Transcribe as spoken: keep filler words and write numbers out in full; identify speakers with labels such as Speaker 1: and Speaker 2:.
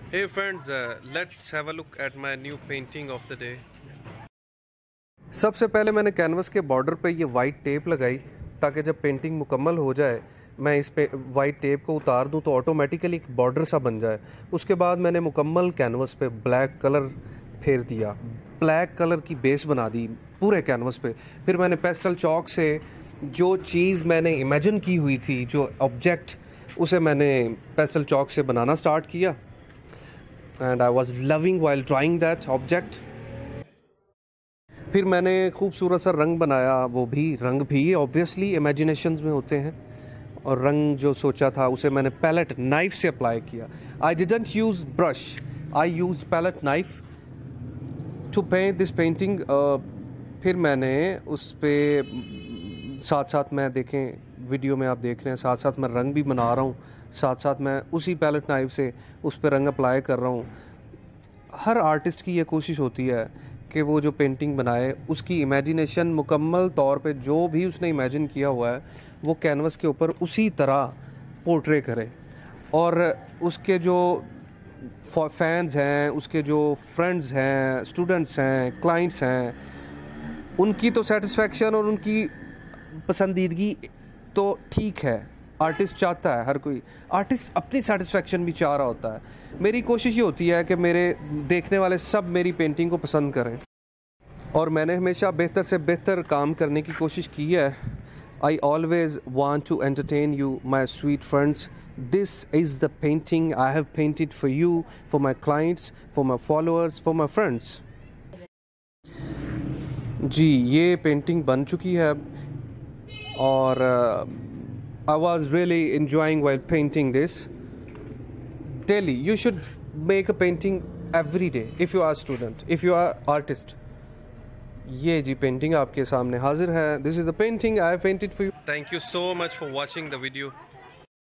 Speaker 1: Hey friends, uh, let's have a look at my new painting of the day. सबसे पहले मैंने canvas के border पे ये वाइट टेप लगाई ताकि जब पेंटिंग मुकम्मल हो जाए मैं इस पे वाइट टेप को उतार दूं तो ऑटोमेटिकली एक बॉर्डर सा बन जाए। उसके बाद मैंने मुकम्मल कैनवस पे ब्लैक कलर फेर दिया, ब्लैक कलर की बेस बना दी पूरे कैनवस पे। फिर मैंने पेस्टल चॉक से जो चीज़ मैंने इमेजिन की हुई थी, जो ऑब्जेक्ट, उसे मैंने पेस्टल चॉक से बनाना स्टार्ट किया and I was loving while drawing that object. फिर मैंने खूबसूरत सा रंग बनाया, वो भी रंग भी ऑब्वियसली इमेजिनेशंस में होते हैं, और रंग जो सोचा था उसे मैंने पैलेट नाइफ से अप्लाई किया। I didn't use brush, I used palette knife to paint this painting. फिर मैंने उस पे साथ साथ मैं देखें वीडियो में आप देख रहे हैं, साथ साथ मैं रंग भी बना रहा हूँ, साथ साथ मैं उसी पैलेट नाइफ से उस पर रंग अप्लाई कर रहा हूँ। हर आर्टिस्ट की ये कोशिश होती है कि वो जो पेंटिंग बनाए उसकी इमेजिनेशन मुकम्मल तौर पे जो भी उसने इमेजिन किया हुआ है वो कैनवस के ऊपर उसी तरह पोर्ट्रे करे, और उसके जो फैंस हैं, उसके जो फ्रेंड्स हैं, स्टूडेंट्स हैं, क्लाइंट्स हैं, उनकी तो सेटिस्फेक्शन और उनकी पसंदीदगी तो ठीक है। आर्टिस्ट चाहता है, हर कोई आर्टिस्ट अपनी सेटिस्फेक्शन भी चाह रहा होता है। मेरी कोशिश ये होती है कि मेरे देखने वाले सब मेरी पेंटिंग को पसंद करें, और मैंने हमेशा बेहतर से बेहतर काम करने की कोशिश की है। I always want to entertain you my sweet friends. This is the painting I have painted for you, for my clients, for my followers, for my friends. जी, ये पेंटिंग बन चुकी है और I was really enjoying while painting this. Daily, you should make a painting every day if you are a student, if you are artist. ये जी painting आपके सामने हाजिर है. This is the painting I have painted for you. Thank you so much for watching the video.